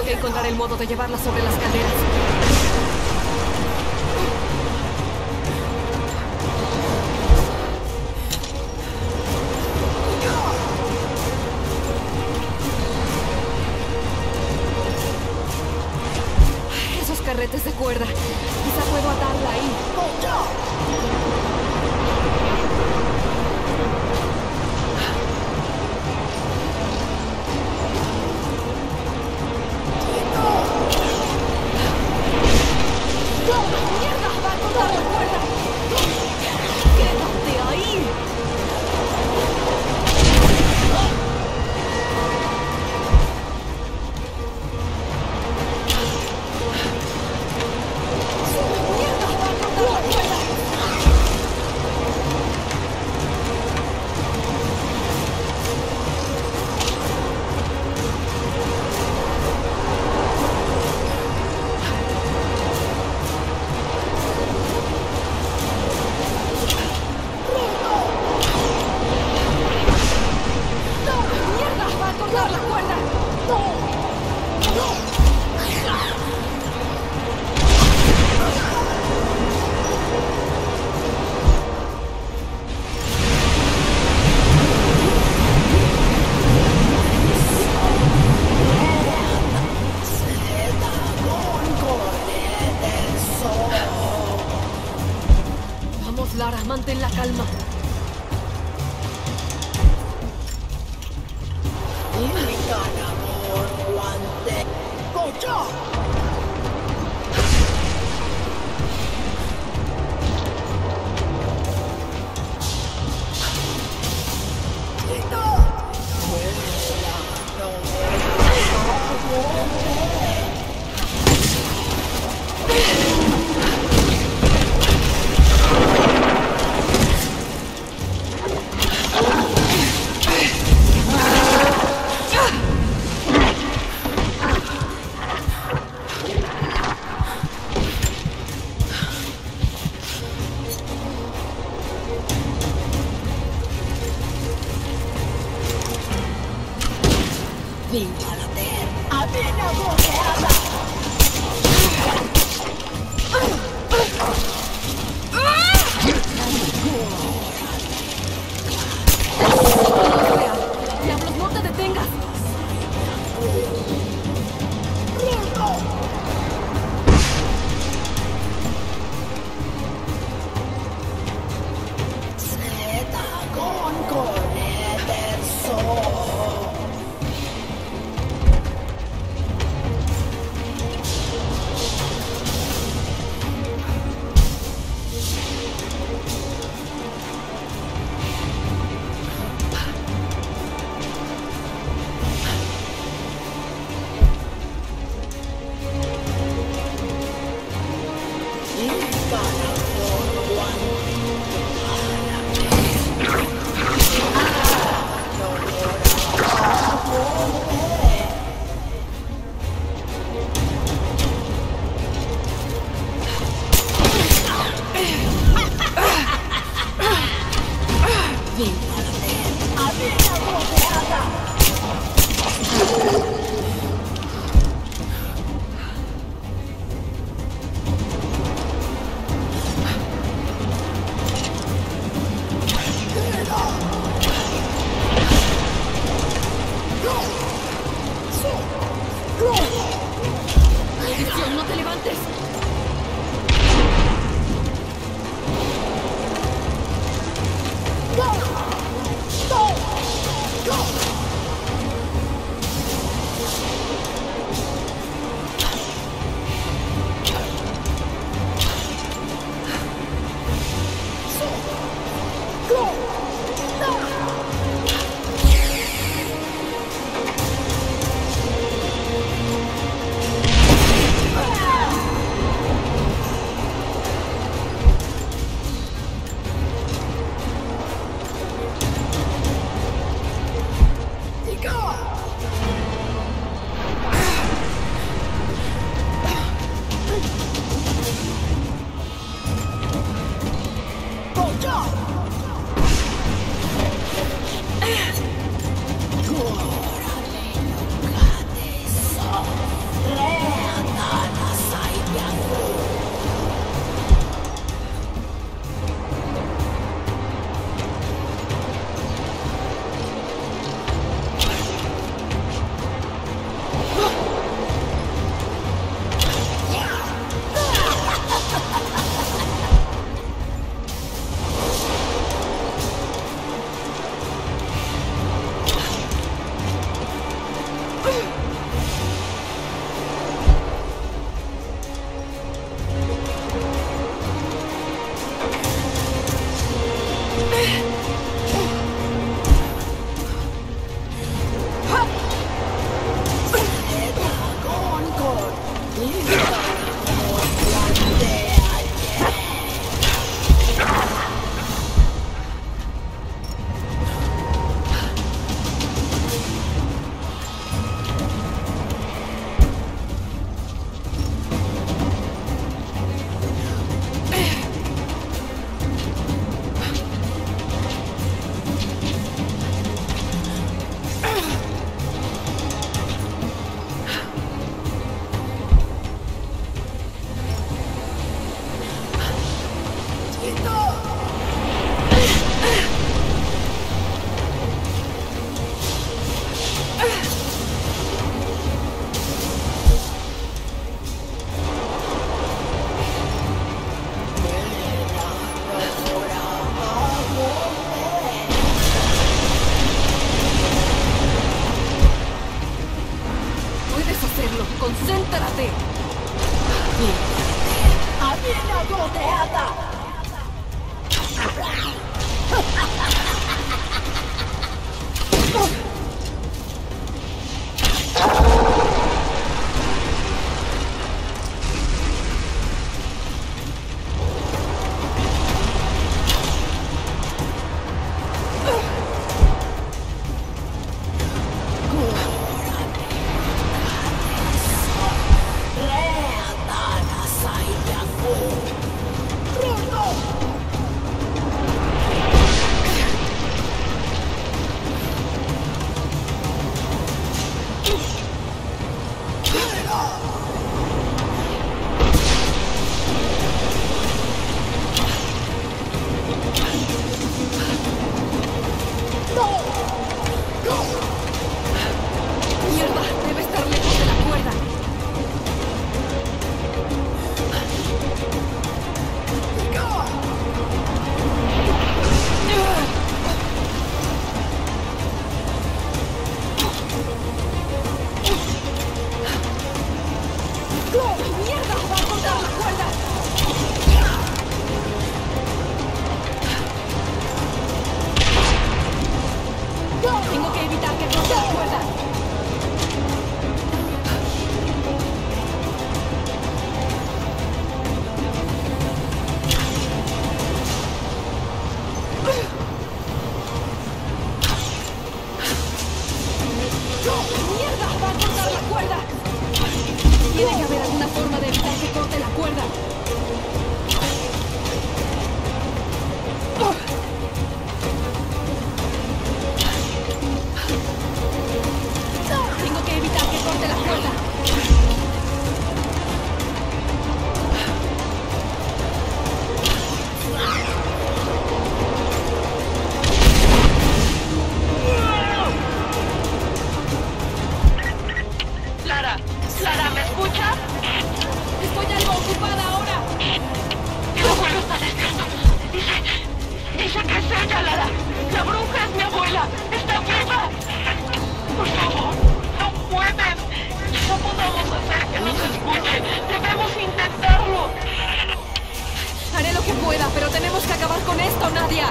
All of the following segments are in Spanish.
que encontrar el modo de llevarla sobre las calderas. Esos carretes de cuerda. Quizá puedo atarla ahí. Lara, mantén la calma. Vinga la terra, appena bloqueada! ¡Diablos, no te detengas! ¡Concéntrate! ¡Avena goteada! ¡Mierda! Debe estar lejos de la cuerda. ¡Mierda! ¡Va a encontrar la cuerda! Tengo que evitar que corte la cuerda. ¡Mierda! ¡Va a cortar la cuerda! Tiene que haber alguna forma de evitar que corte la cuerda. Tengo que evitar que corte la cuerda. Lara, ¿me escuchas? Estoy algo ocupada ahora. Mi abuelo está despierto. Dice que es ella, Lara. La bruja es mi abuela. Está viva. Por favor, no puedes. No podemos hacer que nos escuche. Debemos intentarlo. Haré lo que pueda, pero tenemos que acabar con esto, Nadia.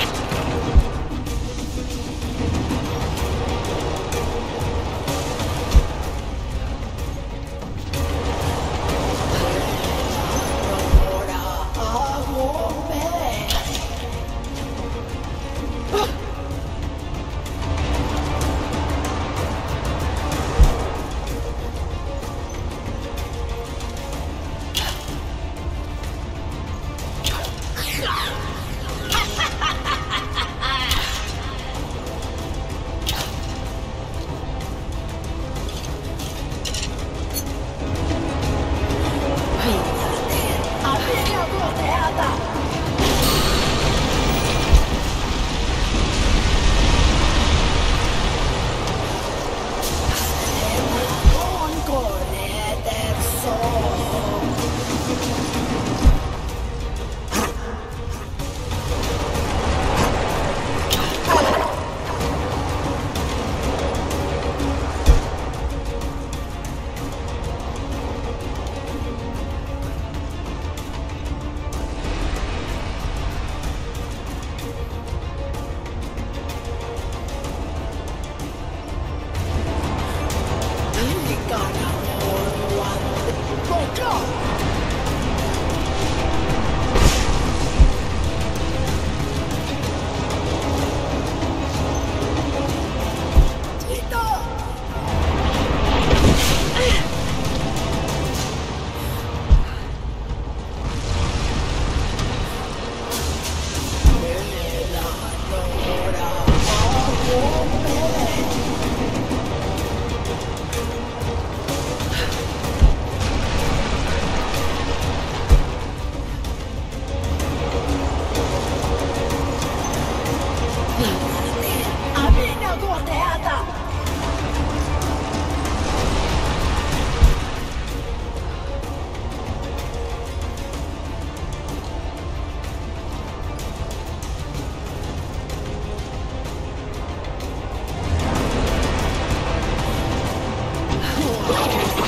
¡Avena goteada! Con Ederson.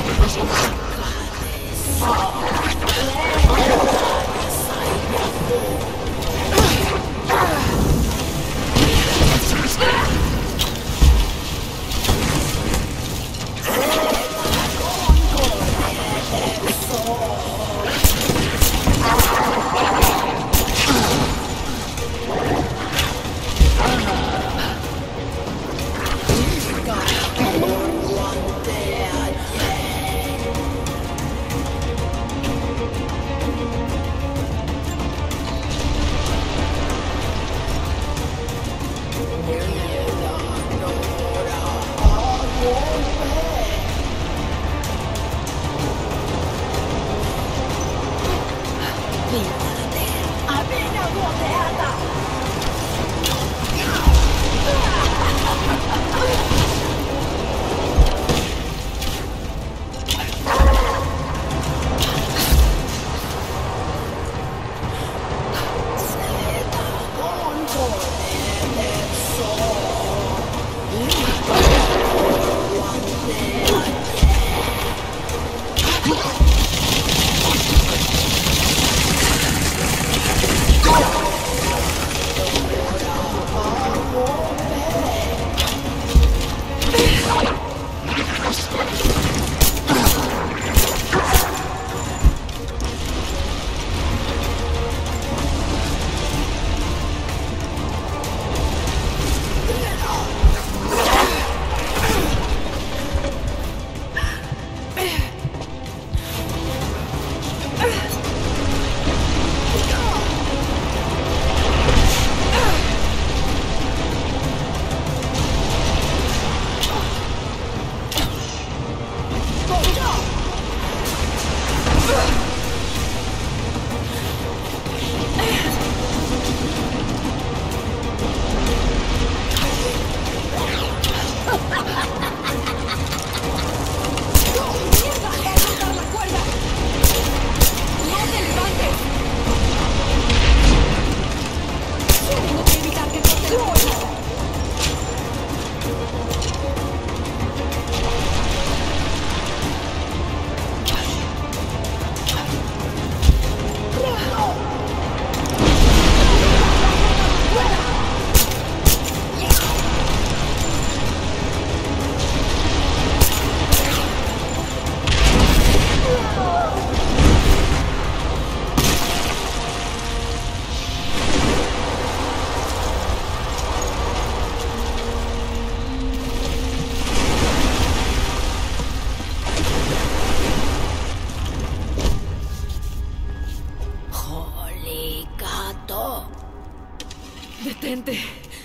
Detente.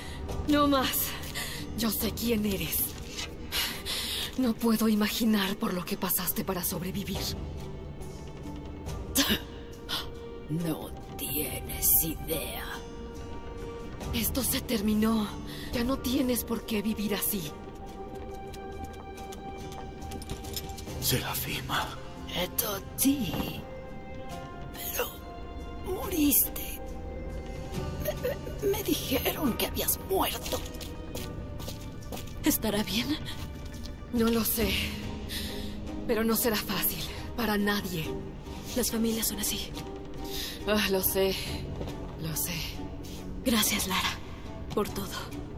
No más. Yo sé quién eres. No puedo imaginar por lo que pasaste para sobrevivir. No tienes idea. Esto se terminó. Ya no tienes por qué vivir así. Serafima. Esto sí. Pero moriste. Me dijeron que habías muerto. ¿Estará bien? No lo sé. Pero no será fácil. Para nadie. Las familias son así. Ah, lo sé. Lo sé. Gracias, Lara, por todo.